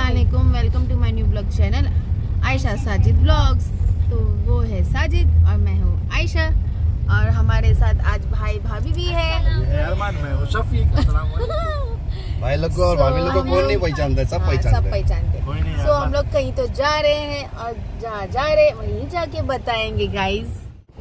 अस्सलामुअलैकुम, welcome to my new blog channel Ayesha Sajid blogs. तो वो है साजिद और मैं हूँ आयशा, और हमारे साथ आज भाई भाभी भी है। मैं हूँ शफीक। भाई लोग को और भाभी लोग को कौन नहीं पहचानता, सब पहचानते। सो हम लोग कहीं तो जा रहे हैं और जहाँ जा रहे हैं वहीं जाके बताएंगे गाइज।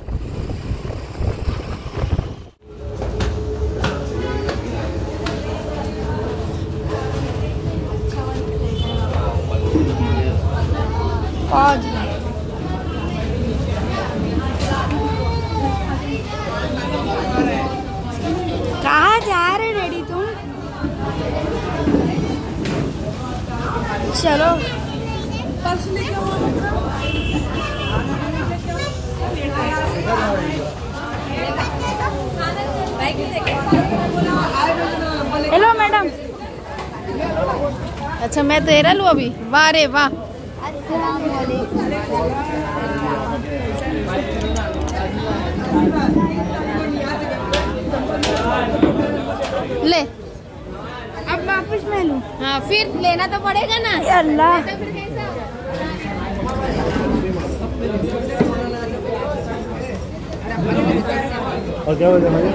कहाँ जा रहे डैडी तुम? चलो हेलो मैडम। अच्छा मैं तेरा लूँ अभी? वाह रे वाह। ले अब वापस मैं लूँ? हाँ फिर लेना तो पड़ेगा ना। अल्लाह और क्या होता है?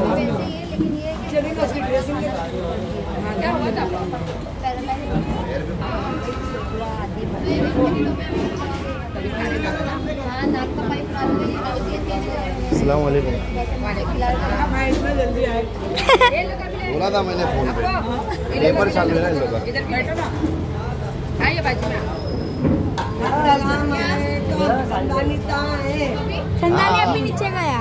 अस्सलाम वालेकुम। बोला था मैंने फोन पे, पेपर चालू है ना इन लोगों का। संदाली अभी नीचे गया।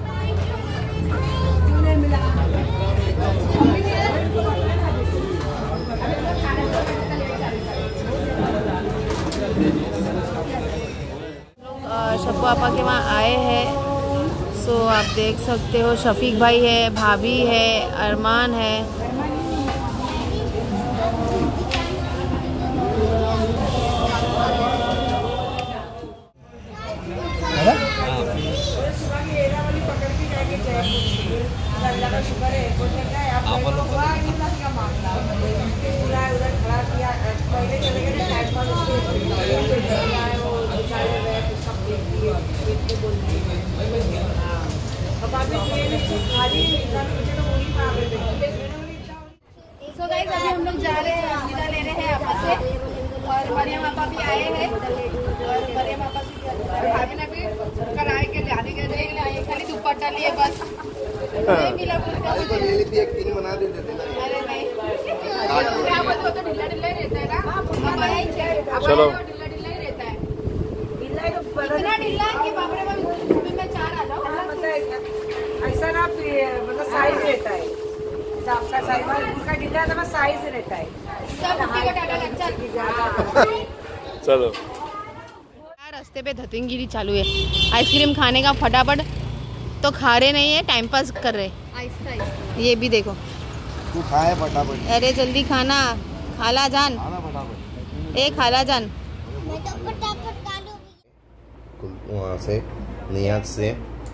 शब्बू पापा के वहाँ आए हैं। सो आप देख सकते हो शफीक भाई है, भाभी है, अरमान है। सो गाइस अभी हम लोग जा रहे हैं, विदा ले रहे हैं आपा से, और मरियम आपा भी आए हैं। और मरियम आपा से भाभी ने भी कराए के लाने के लिए आए, खाली दुपट्टा लिए बस नहीं मिला कुछ। एक तीन बना देते थे ना। अरे नहीं क्या बोलते हो, तो ढीला ढीला ही रहता है ना। चलो ढीला ढीला ही रहता है, इतना ढीला कि बाबरे में चार आ जाओ। ऐसा ना मतलब साइज रहता है, आपका साइज उसका ढीला है तो साइज रहता है। चलो। रास्ते पे धतिंगिरी चालू है, आइसक्रीम खाने का फटाफट। तो खा रहे नहीं है, टाइम पास कर रहे आहिस्ता। ये भी देखो, तू खाए फटाफट। अरे जल्दी खाना, खाला जान। ए खाला जान। वहाँ से नियाज से,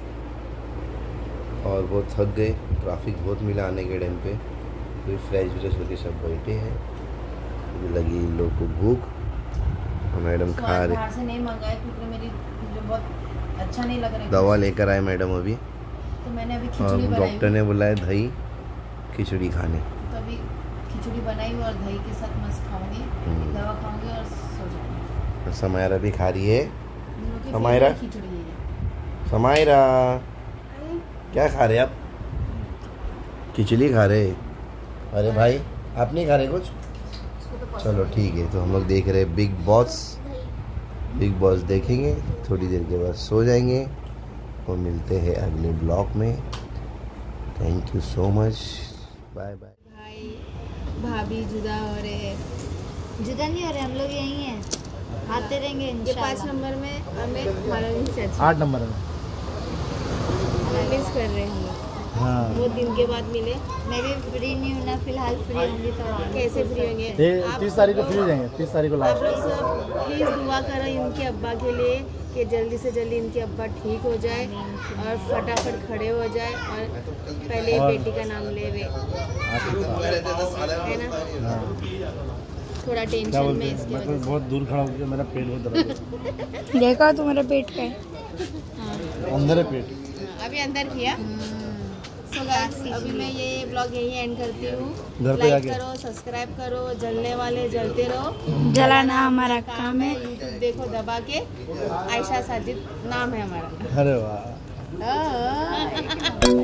और वो थक गए, ट्रैफिक बहुत मिला आने के टाइम पे। फिर फ्रेश व्रेश होके सब बैठे हैं, लगी इन लोग को भूख। मैडम खा रहे, बाहर से नहीं मंगाए क्योंकि मुझे बहुत अच्छा नहीं लग रहा। दवा लेकर आए मैडम अभी, तो मैंने अभी और खिचड़ी बनाई। डॉक्टर ने बुलाया दही खिचड़ी खाने। तो अभी खिचड़ी बनाई और दही के साथ मस्त खाऊंगी, दवा खाऊंगी और सो जाऊंगी। समायरा भी खा रही है। क्योंकि समायरा? खिचड़ी है। समायरा क्या खा रहे आप? खिचड़ी खा रहे? अरे भाई आप नहीं खा रहे कुछ? चलो ठीक है, तो हम लोग देख रहे हैं बिग बॉस। बिग बॉस देखेंगे, थोड़ी देर के बाद सो जाएंगे और मिलते हैं अगले ब्लॉग में। Thank you so much, bye bye. भाई भाभी जुदा हो रहे हैं। जुदा नहीं हो रहे, हम लोग यहीं हैं, आते रहेंगे ये इंशाल्लाह। 5 नंबर में हमें हमारा रिसर्च 8 नंबर में। मिस कर रहे हैं। हाँ। वो दिन के बाद मिले। मैं भी फ्री नहीं हूँ ना, फिलहाल फ्री होंगी तो आऊँगी। कैसे फ्री होंगे? 30 तारीख को फ्री हो जाएंगे, 30 तारीख को आप लास्ट। लोग सब प्लीज़ दुआ करो इनके अब्बा के लिए कि जल्दी से जल्दी इनके अब्बा ठीक हो जाए और फटाफट खड़े हो जाए और पहले बेटी का नाम ले वे, है ना। थोड़ा क्या टेंशन बोलते में हैं, इसकी मैं तो वजह बहुत दूर खड़ा हो गया, मेरा पेट बहुत दर्द देखा तुम्हारा पेट का है। है, अंदर है पेट। से अभी अंदर किया। सो गाइस अभी मैं ये ब्लॉग यही एंड करती हूँ। घर पे लाइक जाके। करो, सब्सक्राइब करो, जलने वाले जलते रहो। जलाना हमारा काम है। यूट्यूब देखो दबा के, आयशा साजिद नाम है हमारा। अरे वाह। हाँ।